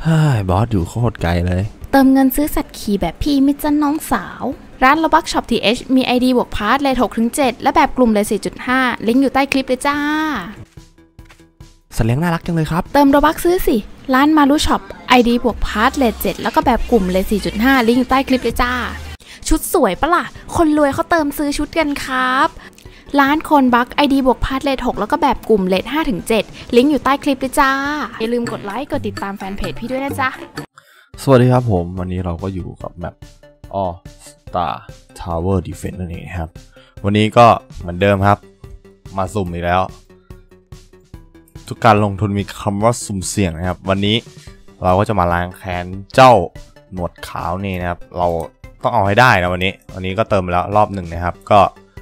บอสอยู่โคตรไกลเลยเติมเงินซื้อสัตว์ขี่แบบพี่มิจันน้องสาวร้าน Robux Shop TH มี ID บวกพาร์ทเลท 6-7 และแบบกลุ่มเลท 4.5 ลิงก์อยู่ใต้คลิปเลยจ้าสัตว์เลี้ยงน่ารักจังเลยครับเติม Robux ซื้อสิร้าน Maru Shop ID บวกพาร์ทเลท 7 แล้วก็แบบกลุ่มเลท 4.5 ลิงก์อยู่ใต้คลิปเลยจ้าชุดสวยปะล่ะคนรวยเขาเติมซื้อชุดกันครับร้านคนบัก ID บวกพาร์ทเลท 6 แล้วก็แบบกลุ่มเลท 5-7 ลิงก์อยู่ใต้คลิปเลยจ้าอย่าลืมกดไลค์กดติดตามแฟนเพจพี่ด้วยนะจ๊ะสวัสดีครับผมวันนี้เราก็อยู่กับแมปStar Tower Defense นั่นเองครับวันนี้ก็เหมือนเดิมครับมาสุ่มอีกแล้วทุกการลงทุนมีคำว่าสุ่มเสี่ยงนะครับวันนี้เราก็จะมาล้างแค้นเจ้าหนวดขาวนี่นะครับเราต้องเอาให้ได้นะวันนี้ก็เติมไปแล้วรอบหนึ่งนะครับก็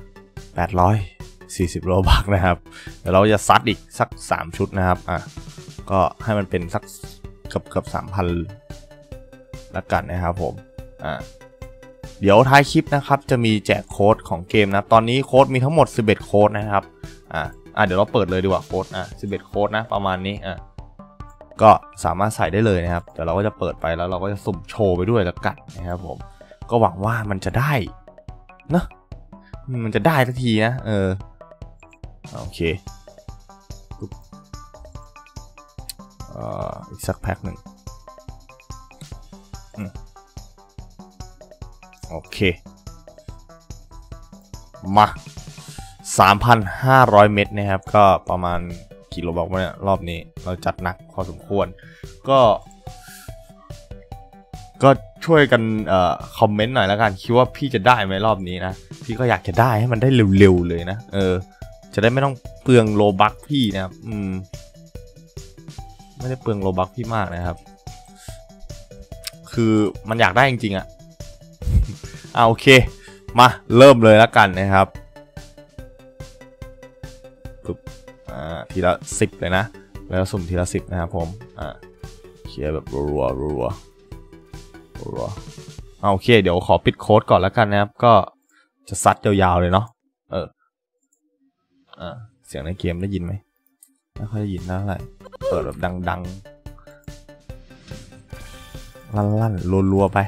840โลบักนะครับเดี๋ยวเราจะซัดอีกสัก3ชุดนะครับก็ให้มันเป็นสักเกือบ 3,000 แล้วกันนะครับผมเดี๋ยวท้ายคลิปนะครับจะมีแจกโค้ดของเกมนะตอนนี้โค้ดมีทั้งหมด11โค้ดนะครับเดี๋ยวเราเปิดเลยดีกว่าโค้ด11โค้ดนะประมาณนี้ก็สามารถใส่ได้เลยนะครับเดี๋ยวเราก็จะเปิดไปแล้วเราก็จะสุ่มโชว์ไปด้วยแล้วกันนะครับผมก็หวังว่ามันจะได้นะมันจะได้ทันทีนะโอเคอีกสักแพ็คหนึ่งโอเคมา 3,500 เม็ดนะครับก็ประมาณกิโลบอกว่าเนี่ยรอบนี้เราจัดหนักพอสมควรก็ช่วยกันคอมเมนต์หน่อยแล้วกันคิดว่าพี่จะได้ไหมรอบนี้นะพี่ก็อยากจะได้ให้มันได้เร็วๆเลยนะจะได้ไม่ต้องเปลืองโลบัคพี่นะครับไม่ได้เปลืองโลบัคพี่มากนะครับคือมันอยากได้จริงๆโอเคมาเริ่มเลยแล้วกันนะครับทีละ10เลยนะแล้วสุ่มทีละ10นะครับผมเคลียร์แบบรัวโอเคเดี๋ยวขอปิดโค้ดก่อนแล้วกันนะครับก็จะซัดยาวๆเลยเนาะเสียงในเกมได้ยินไหมไม่ค่อยได้ยินนะอะไรเปิดแบบดังๆลั่นๆรัวๆไป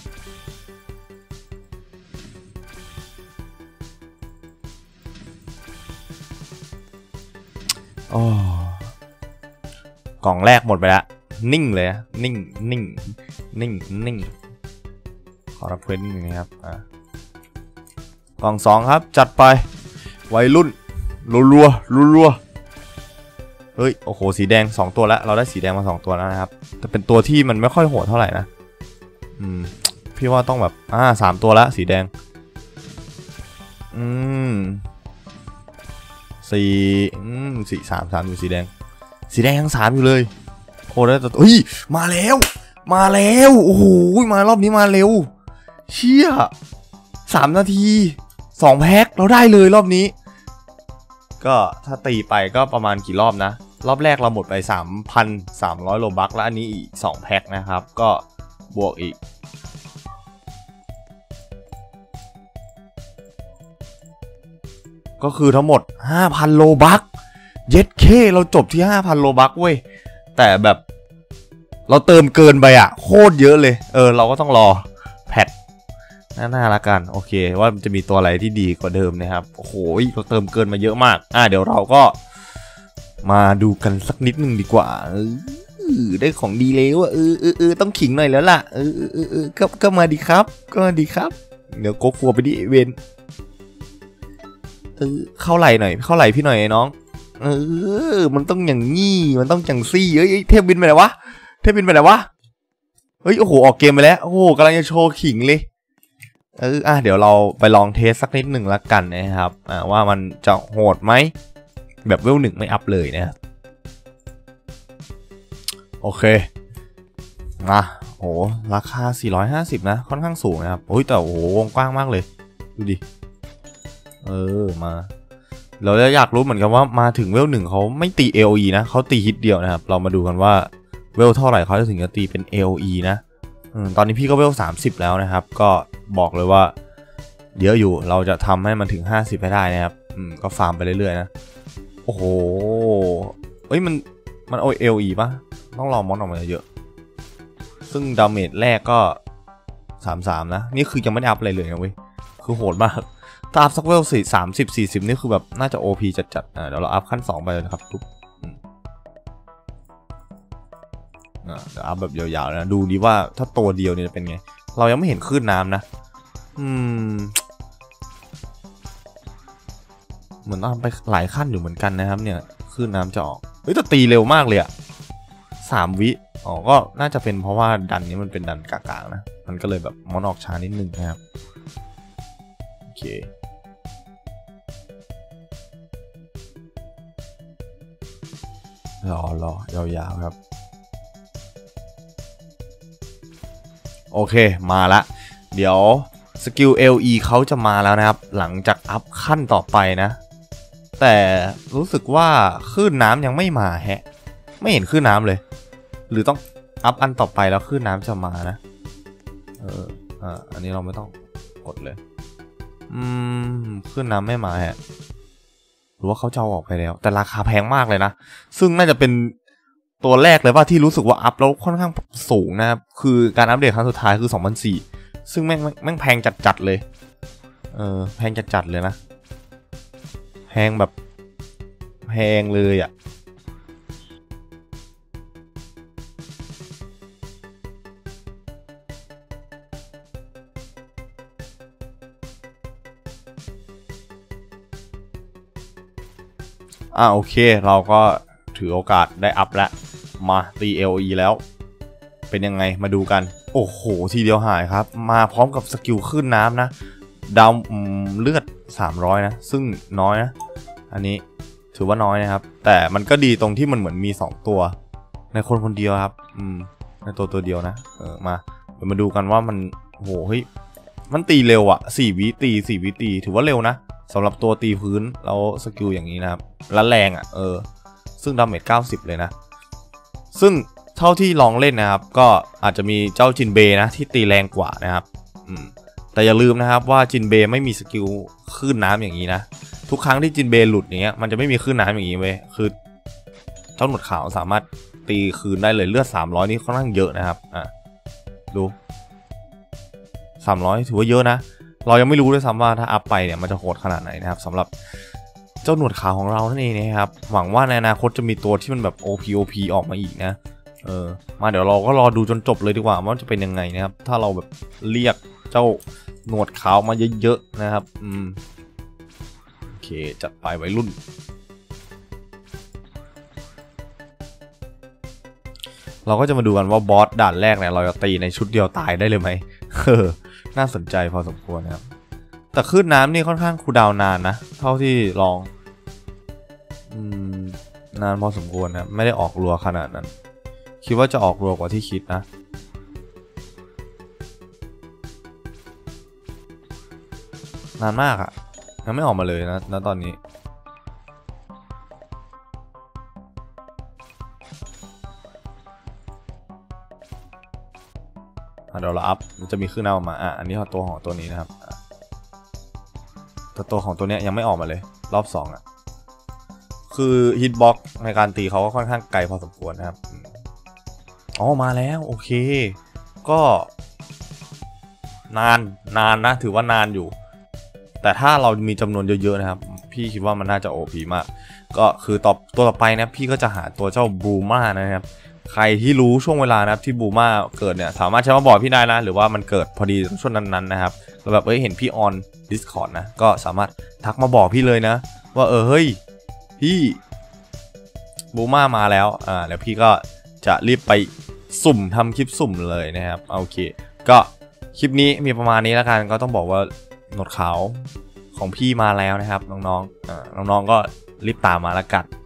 กล่องแรกหมดไปแล้วนิ่งเลยนิ่งขอรับเพื่อนนิดนึงนะครับกล่อง2ครับจัดไปวัยรุ่นรัวเฮ้ยโอ้โหสีแดง2ตัวแล้วเราได้สีแดงมา2ตัวแล้วนะครับแต่เป็นตัวที่มันไม่ค่อยโหดเท่าไหร่นะพี่ว่าต้องแบบ3ตัวแล้วสีแดง3อยู่สีแดงยัง3อยู่เลยโอ้ได้แต่เฮ้ยมาแล้วโอ้โหมารอบนี้มาเร็วเชี่ย3 นาที2แพ็คเราได้เลยรอบนี้ก็ถ้าตีไปก็ประมาณกี่รอบนะรอบแรกเราหมดไป 3,300 โลบัคแล้วอันนี้อีก2แพ็คนะครับก็บวกอีกก็คือทั้งหมด 5,000 โลบัคเย็ดเคเราจบที่ 5,000 โลบัคเว้ยแต่แบบเราเติมเกินไปโคตรเยอะเลยเราก็ต้องรอแพทหน้าละกันโอเคว่ามันจะมีตัวอะไรที่ดีกว่าเดิมนะครับโอ้โหเราเติมเกินมาเยอะมากเดี๋ยวเราก็มาดูกันสักนิดนึงดีกว่าได้ของดีแล้วต้องขิงหน่อยแล้วล่ะก็มาดีครับเดี๋ยวโกกลัวไปดิเวนเข้าไหลหน่อยเข้าไหลพี่หน่อยน้องมันต้องอย่างงี้มันต้องจังซี่เทพบินไปไหนวะเฮ้ยโอ้โหออกเกมไปแล้วโอ้โหกำลังจะโชว์ขิงเลยเดี๋ยวเราไปลองเทสสักนิดหนึ่งละกันนะครับว่ามันจะโหดไหมแบบเวล1ไม่อัพเลยนะครับโอเคมาโอ้ราคา450นะค่อนข้างสูงนะครับโอ้ยแต่โอ้โหวงกว้างมากเลยดูดิมาเราจะอยากรู้เหมือนกันว่ามาถึงเวล1เขาไม่ตี AOE นะเขาตีฮิตเดียวนะครับเรามาดูกันว่าเวลเท่าไหร่เขาจะถึงจะตีเป็น AOE นะตอนนี้พี่ก็เวล30แล้วนะครับก็บอกเลยว่าเดี๋ยวอยู่เราจะทำให้มันถึง50ให้ได้นะครับก็ฟาร์มไปเรื่อยๆนะโอ้โหมัน AOE ป่ะต้องรอมอนออกมาเยอะซึ่งดาเมจแรกก็33นะนี่คือยังไม่ได้อัพอะไรเลยนะเว้ยคือโหดมากถ้าอัพสักเวล30-40นี่คือแบบน่าจะ OP จัดๆเดี๋ยวเราอัพขั้น2ไปเลยนะครับทุกเดี๋ยวอัพแบบยาวๆนะดูดีว่าถ้าตัวเดียวเนี่ยเป็นไงเรายังไม่เห็นคลื่นน้ำนะเหมือนต้องไปหลายขั้นอยู่เหมือนกันนะครับเนี่ยคลื่นน้ำจะออกเฮ้ยแต่ตีเร็วมากเลยอะ3 วิก็น่าจะเป็นเพราะว่าดันนี้มันเป็นดันกากๆนะมันก็เลยแบบมอนออกช้านิดนึงนะครับโอเครอยาวๆครับโอเคมาละเดี๋ยวสกิล LE เขาจะมาแล้วนะครับหลังจากอัพขั้นต่อไปนะแต่รู้สึกว่าคลื่นน้ำยังไม่มาแฮะไม่เห็นคลื่นน้ำเลยหรือต้องอัพอันต่อไปแล้วคลื่นน้ำจะมานะอันนี้เราไม่ต้องกดเลยคลื่นน้ำไม่มาฮะหรือว่าเขาจะเอาออกไปแล้วแต่ราคาแพงมากเลยนะซึ่งน่าจะเป็นตัวแรกเลยว่าที่รู้สึกว่าอัพแล้วค่อนข้างสูงนะครับคือการอัปเดตครั้งสุดท้ายคือ2004ซึ่งแม่งแพงจัดเลยแพงจัดเลยนะแพงแบบแพงเลยอ่ะโอเคเราก็ถือโอกาสได้อัพแล้วมาตี LE แล้วเป็นยังไงมาดูกันโอ้โหทีเดียวหายครับมาพร้อมกับสกิลขึ้นน้ำนะดาวเลือด300นะซึ่งน้อยนะอันนี้ถือว่าน้อยนะครับแต่มันก็ดีตรงที่มันเหมือนมี2ตัวในคนเดียวครับในตัวเดียวนะมาเดี๋ยวมาดูกันว่ามันโหเฮ้ยมันตีเร็วอ่ะ4 วิตีถือว่าเร็วนะสำหรับตัวตีพื้นแล้วสกิลอย่างนี้นะครับและแรงอ่ะซึ่งดาเมจ90เลยนะซึ่งเท่าที่ลองเล่นนะครับก็อาจจะมีเจ้าจินเบนะที่ตีแรงกว่านะครับแต่อย่าลืมนะครับว่าจินเบไม่มีสกิลคลื่นน้ำอย่างนี้นะทุกครั้งที่จินเบหลุดเนี้ยมันจะไม่มีคลื่นน้ำอย่างนี้เว้ยคือเจ้าหนวดขาวสามารถตีคืนได้เลยเลือด300นี่ค่อนข้างเยอะนะครับดู300ถือว่าเยอะนะเรายังไม่รู้ด้วยซ้ำว่าถ้าอัพไปเนี่ยมันจะโหดขนาดไหนนะครับสำหรับเจ้าหนวดขาวของเรานั่นเองนะครับหวังว่าในอนาคตจะมีตัวที่มันแบบ OP ออกมาอีกนะมาเดี๋ยวเราก็รอดูจนจบเลยดีกว่าว่าจะเป็นยังไงนะครับถ้าเราแบบเรียกเจ้าหนวดขาวมาเยอะๆนะครับโอเคจัดไปวัยรุ่นเราก็จะมาดูกันว่าบอสด่านแรกเนี่ยเราจะตีในชุดเดียวตายได้เลยไหมน่าสนใจพอสมควรนะครับแต่คลื่นน้ำนี่ค่อนข้างคูลดาวน์นานนะเท่าที่ลองนานพอสมควรนะไม่ได้ออกรัวขนาดนั้นคิดว่าจะออกรัวกว่าที่คิดนะนานมากอะยังไม่ออกมาเลยนะตอนนี้เดี๋ยวเราอัพมันจะมีขึ้นเอามาอันนี้ตัวของตัวนี้นะครับแต่ตัวของตัวเนี้ยยังไม่ออกมาเลยรอบ2อ่ะคือฮิตบ็อกในการตีเขาก็ค่อนข้างไกลพอสมควรนะครับมาแล้วโอเคก็นานนะถือว่านานอยู่แต่ถ้าเรามีจำนวนเยอะๆนะครับพี่คิดว่ามันน่าจะ OP มากก็คือตัวต่อไปนะพี่ก็จะหาตัวเจ้าบูม่านะครับใครที่รู้ช่วงเวลานะครับที่บูม่าเกิดเนี่ยสามารถใช้มาบอกพี่ได้นะหรือว่ามันเกิดพอดีช่วงนั้นๆนะครับเราแบบเห็นพี่ออน Discord นะก็สามารถทักมาบอกพี่เลยนะว่าเฮ้ยพี่บูม่ามาแล้วแล้วพี่ก็จะรีบไปสุ่มทำคลิปสุ่มเลยนะครับโอเคก็คลิปนี้มีประมาณนี้แล้วกันก็ต้องบอกว่าหนวดขาวของพี่มาแล้วนะครับน้องๆก็รีบตามมาแล้วกัน